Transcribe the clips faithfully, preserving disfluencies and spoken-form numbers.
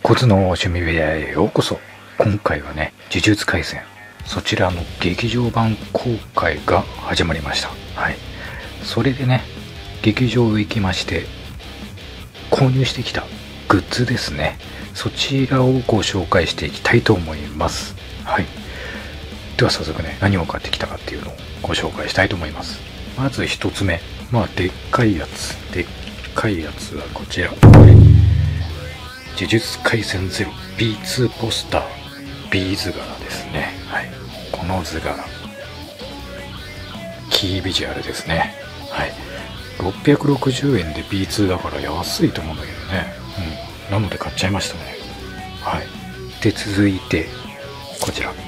コツの趣味部屋へようこそ。今回はね、呪術廻戦そちらの劇場版公開が始まりました。はい、それでね、劇場へ行きまして購入してきたグッズですね、そちらをご紹介していきたいと思います。はい、では早速ね、何を買ってきたかっていうのをご紹介したいと思います。まず一つ目、まあでっかいやつでっかいやつはこちら、呪術廻戦ゼロ ビーツー ポスター B 図柄ですね。はい、この図柄キービジュアルですね。はい、ろっぴゃくろくじゅうえんで ビーツー だから安いと思うんだけどね、うん、なので買っちゃいましたね。はい、で続いてこちら、はい、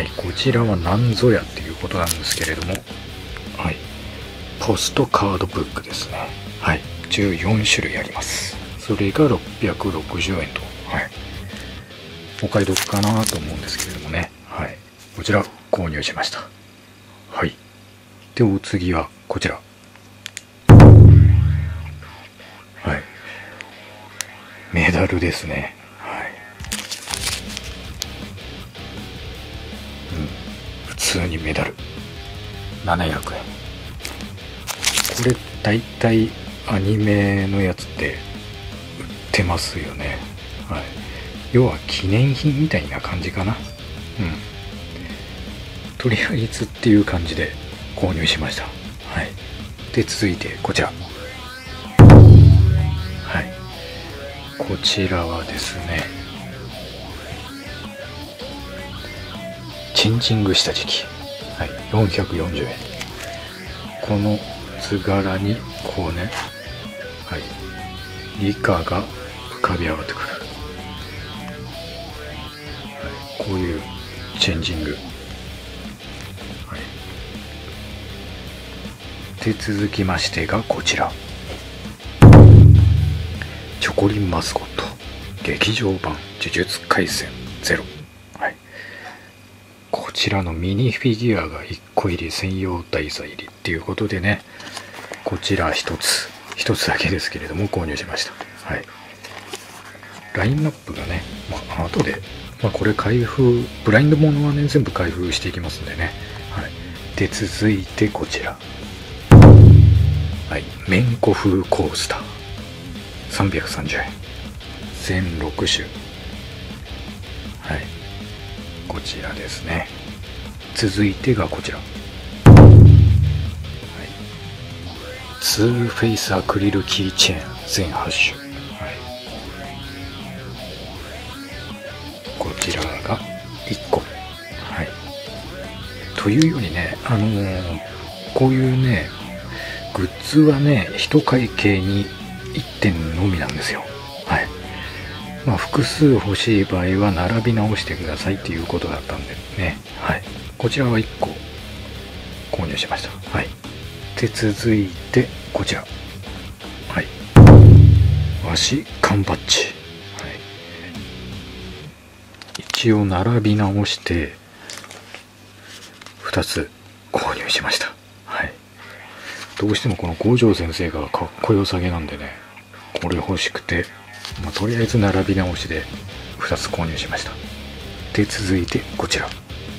こちらは何ぞやっていうことなんですけれども、はい、ポストカードブックですね。はい、じゅうよんしゅるいあります。それがろっぴゃくろくじゅうえんと、はい、お買い得かなと思うんですけれどもね、はい、こちら購入しました。はい、でお次はこちら、はい、メダルですね。はい、うん、普通にメダルななひゃくえん。これだいたいアニメのやつって売ってますよね。はい、要は記念品みたいな感じかな。うん、とりあえずっていう感じで購入しました。はい、で続いてこちら、はい、こちらはですね、チェンジングした時期、はい、よんひゃくよんじゅうえん。この図柄にこうね、はい、理科が浮かび上がってくる、はい、こういうチェンジング、はい、で続きましてがこちら、チョコリンマスコット劇場版呪術廻戦ゼロ、はい、こちらのミニフィギュアがいっこ入り専用台座入りっていうことでね、こちら一つ一つだけですけれども購入しました。はい、ラインナップがね、まあ後で、まあ、これ開封ブラインドものはね全部開封していきますんでね。はい、で続いてこちら、はい、めんこ風コースターさんびゃくさんじゅうえん、全ろくしゅ、はい、こちらですね。続いてがこちら、ツーフェイスアクリルキーチェーン全はっしゅ、はい、こちらがいっこ、はい、というよりね、あのー、こういうねグッズはね一会計にいってんのみなんですよ。はい、まあ複数欲しい場合は並び直してくださいっていうことだったんでね。はい、こちらはいっこ購入しました。はい、で続いてこちら、はい、和紙缶バッジ、はい、一応並び直してふたつ購入しました。はい、どうしてもこの五条先生がかっこよさげなんでね、これ欲しくて、まあ、とりあえず並び直しでふたつ購入しました。で続いてこちら、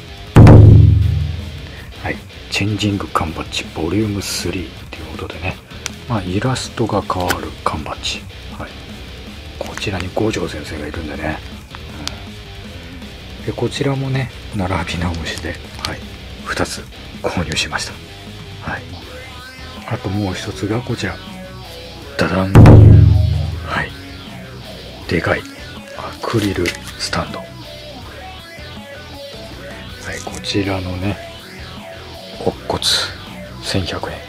はい、チェンジング缶バッジボリュームスリーということでね、まあ、イラストが変わる缶バッジ、はい、こちらに五条先生がいるんでね、うん、でこちらもね並び直しで、はい、ふたつ購入しました。はい、あともう一つがこちら、ダダン、はい、でかいアクリルスタンド、はい、こちらのね乙骨せんひゃくえん、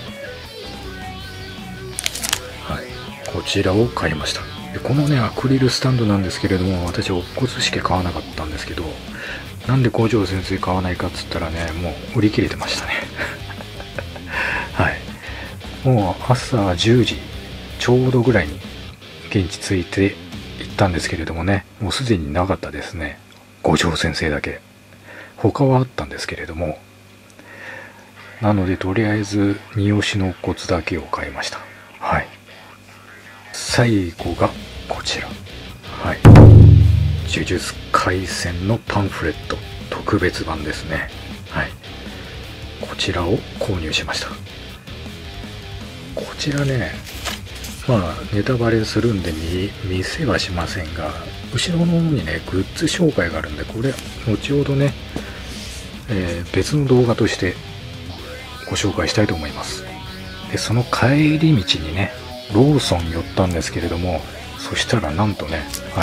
はい、こちらを買いました。でこのねアクリルスタンドなんですけれども、私乙骨しか買わなかったんですけど、なんで五条先生買わないかっつったらね、もう売り切れてましたねはい、もう朝じゅうじちょうどぐらいに現地着いて行ったんですけれどもね、もうすでになかったですね、五条先生だけ。他はあったんですけれども、なのでとりあえず二押しの乙骨だけを買いました。はい、 最後がこちら、はい、呪術廻戦のパンフレット特別版ですね。はい、こちらを購入しました。こちらね、まあネタバレするんで 見, 見せはしませんが、後ろの方にねグッズ紹介があるんで、これ後ほどね、えー、別の動画としてご紹介したいと思います。でその帰り道にねローソン寄ったんですけれども、そしたらなんとね、はい、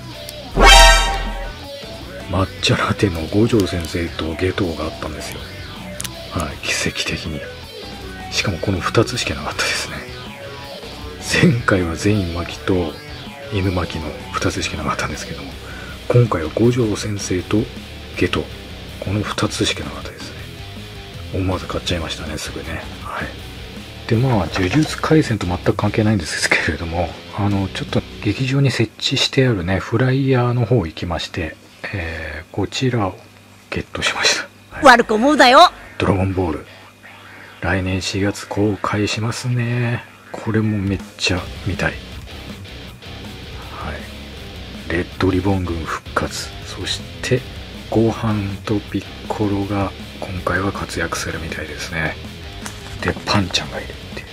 抹茶ラテの五条先生とゲトウがあったんですよ。はい、奇跡的に。しかもこのふたつしかなかったですね。前回は善意巻きと犬巻きのふたつしかなかったんですけども、今回は五条先生とゲトウ、このふたつしかなかったですね。思わず買っちゃいましたね、すぐね。はい。でまあ呪術廻戦と全く関係ないんですけれども、あのちょっと劇場に設置してあるねフライヤーの方行きまして、えー、こちらをゲットしました。はい、 悪く思うだよ。 ドラゴンボール来年しがつ公開しますね。これもめっちゃ見たい。はい、レッドリボン軍復活、そしてゴーハンとピッコロが今回は活躍するみたいですね。でパンちゃんがいるっていう、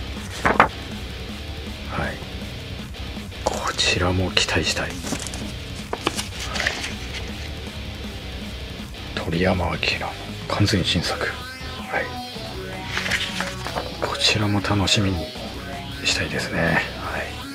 はい、こちらも期待したい。はい、鳥山明の完全新作、はい、こちらも楽しみにしたいですね。はい、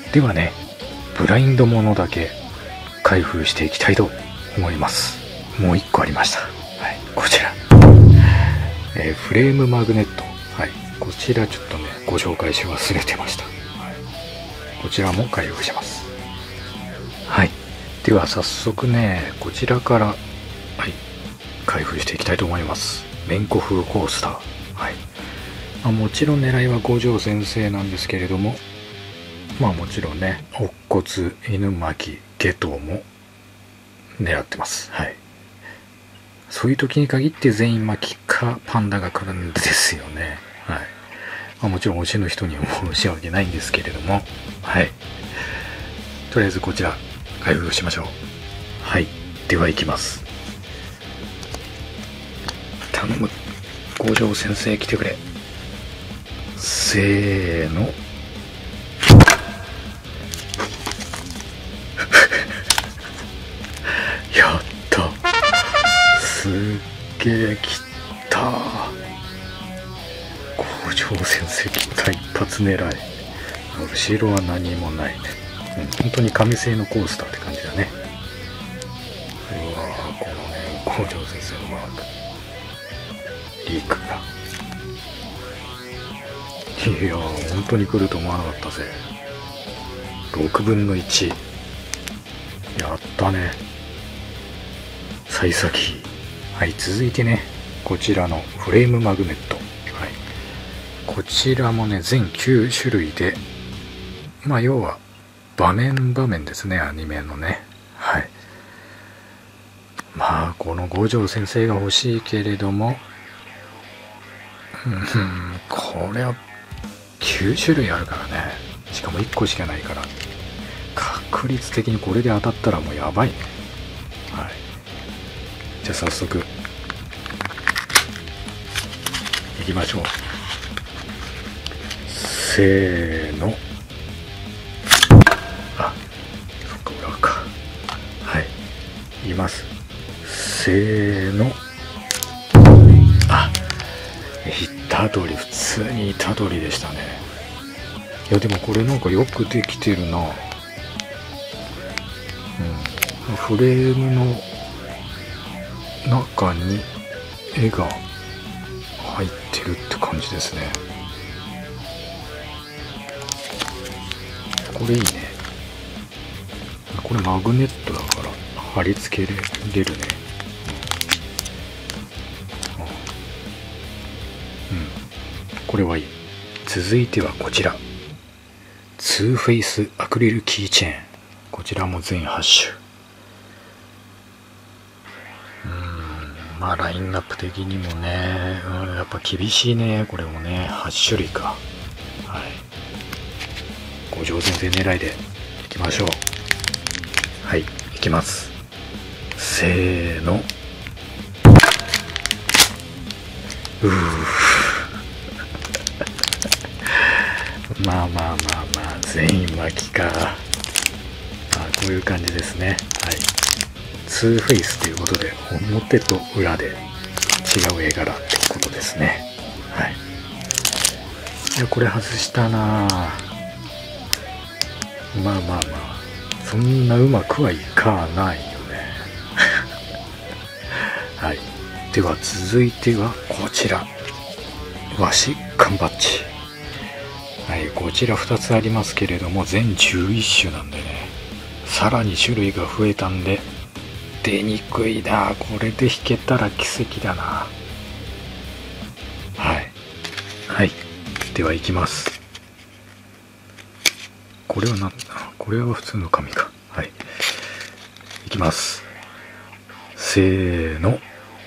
ではねブラインドものだけ開封していきたいと思います。もういっこありました。はい、こちら、えー、フレームマグネット、はい、こちらちょっとねご紹介し忘れてました。はい、こちらも開封します。はい、では早速ねこちらから、はい、開封していきたいと思います。めんこ風コースター、はい、まあ、もちろん狙いは五条先生なんですけれども、まあもちろんね乙骨、犬巻、ゲトウも狙ってます。はい、そういう時に限って全員巻きかパンダが来るんですよね。はい、まあ、もちろん推しの人には申し訳ないんですけれども、はい、とりあえずこちら開封しましょう。はい、では行きます。頼む、五条先生来てくれ。せーのやった、すっげえ来た。五条先生来た、一発狙い。後ろは何もない、うん、本当に紙製のコースターって感じだね。うわー、このね五条先生のマーク、リークが、いやー本当に来ると思わなかったぜ。ろくぶんのいち、やったね、幸先。はい、続いてねこちらのフレームマグネット、はい、こちらもね全きゅうしゅるいで、まあ要は場面場面ですね、アニメのね。はい、まあこの五条先生が欲しいけれども、うん、これはきゅうしゅるいあるからね、しかもいっこしかないから確率的にこれで当たったらもうやばいね。はい、じゃあ早速いきましょう。せーの、あ、そっか裏か。はい、いきます。せーの、あ、虎杖、普通に虎杖でしたね。いやでもこれなんかよくできてるな。うん、フレームの中に絵が入ってるって感じですね。これいいね。これマグネットだから貼り付けれるね。うん、これはいい。続いてはこちら、ツーフェイスアクリルキーチェーン、こちらも全はち種。うーん、まあラインナップ的にもね、うん、やっぱ厳しいね。これもねはちしゅるいか。はい、五五条先生狙いでいきましょう。はい、いきます。せーの。うーまあまあまあまあ、全員巻きか。まあ、こういう感じですね。はい。ツーフェイスということで、表と裏で違う絵柄ってことですね。はい。いや、これ外したなぁ。まあまあまあ、そんなうまくはいかないよね。はい。では続いてはこちら。和紙缶バッジ。はい、こちらふたつありますけれども、全じゅういっ種なんでね、さらに種類が増えたんで、出にくいな。これで引けたら奇跡だな。はい。はい。では行きます。これはなんだ？これは普通の紙か。はい。行きます。せーの。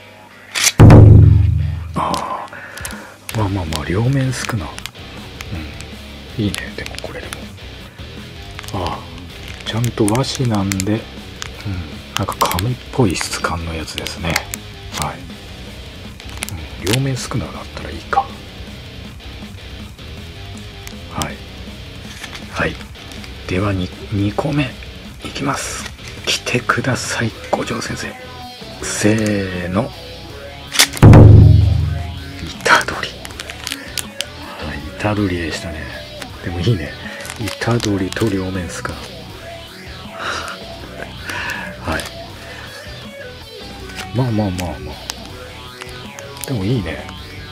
ああ。まあまあまあ、両面少な。うん。いいね、でもこれでも。ああ。ちゃんと和紙なんで、うん。なんか紙っぽい質感のやつですね。はい。うん、両面少なだったらいいか。はい。はい。では 2, にこめいきます。来てください、五条先生。せーの。板取り。はい、板取りでしたね。でもいいね。板取りと両面スカ。はい。まあまあまあまあ。でもいいね。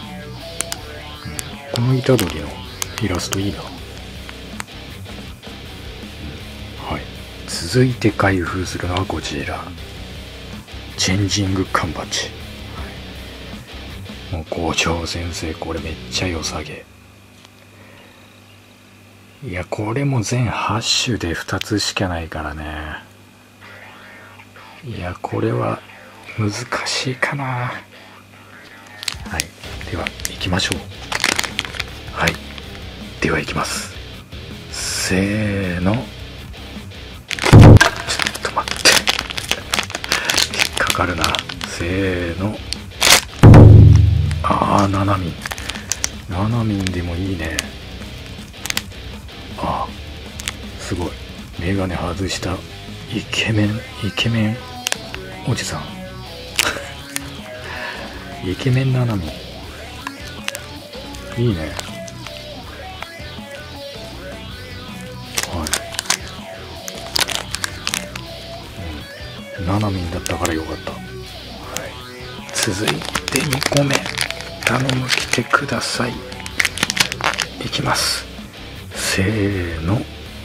うん、この板取りのイラストいいな。続いて開封するのはこちら、チェンジング缶バッジ。もう校長先生、これめっちゃ良さげ。いや、これも全はち種でふたつしかないからね。いや、これは難しいかな。はい、では行きましょう。はい、では行きます。せーの。かかるな。せーの。ああ、ななみん。ななみんでもいいね。ああ、すごい。メガネ外したイケメン、イケメンおじさん。イケメンななみん。いいね。はい。うん。ななみんだったからよかった。はい。続いてにこめ。頼む、来てください。いきます。せーの。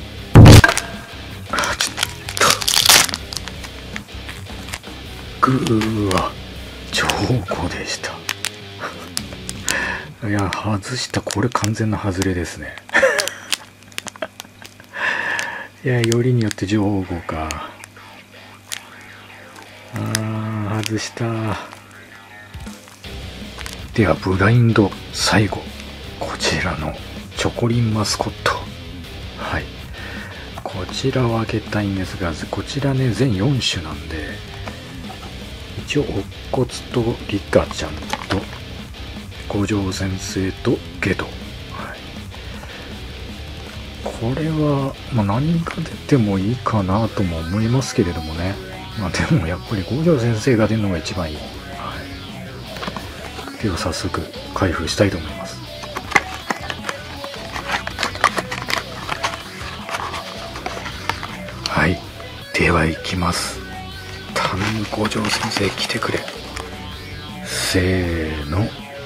あ、ちょっと。ぐーわ。超高でした。いや、外した。これ完全な外れですね。いや、よりによって上皇か。あー、外した。ではブラインド最後、こちらのチョコリンマスコット。はい、こちらを開けたいんですが、こちらね全よん種なんで、一応乙骨とリカちゃんと五条先生とゲド、はい、これは、まあ、何が出てもいいかなとも思いますけれどもね。まあでもやっぱり五条先生が出るのが一番いい。では早速開封したいと思います。はい、では行きます。頼む、五条先生来てくれ。せーの。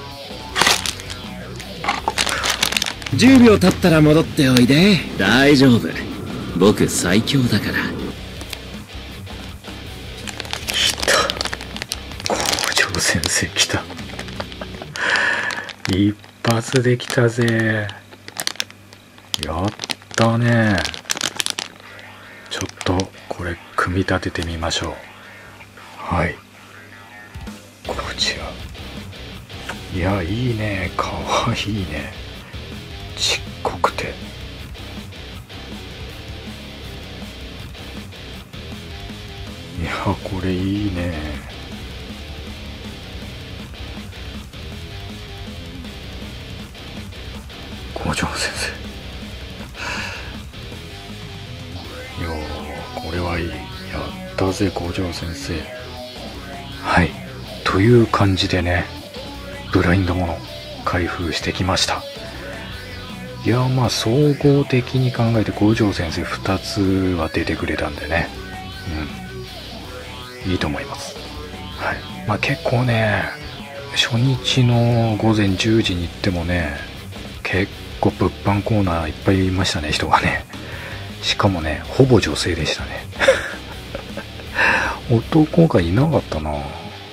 じゅうびょう経ったら戻っておいで。大丈夫、僕最強だから。 来た、五条先生来た。一発できたぜ。やったね。ちょっとこれ組み立ててみましょう。はい、こちら。いや、いいね、かわいいね。ちっこくてこれいいね。五条先生。よー、これはいい。やったぜ五条先生。はい、という感じでね、ブラインドもの開封してきました。いや、まあ総合的に考えて五条先生ふたつは出てくれたんでね、うん、いいと思います。はい、まあ結構ね、初日の午前じゅうじに行ってもね、結構物販コーナーいっぱいいましたね、人がね。しかもね、ほぼ女性でしたね。男がいなかったな。うん。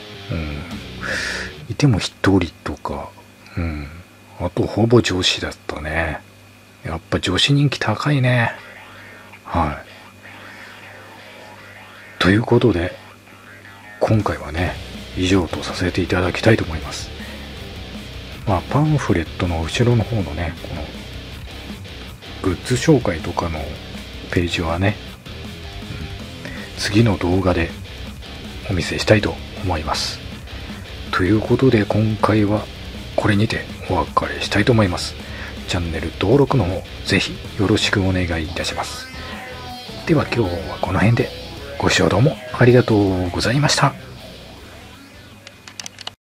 いても一人とか、うん。あとほぼ女子だったね。やっぱ女子人気高いね。はい。ということで、今回はね、以上とさせていただきたいと思います。まあ、パンフレットの後ろの方のね、このグッズ紹介とかのページはね、うん、次の動画でお見せしたいと思います。ということで今回はこれにてお別れしたいと思います。チャンネル登録の方ぜひよろしくお願いいたします。では今日はこの辺でご視聴どうもありがとうございました。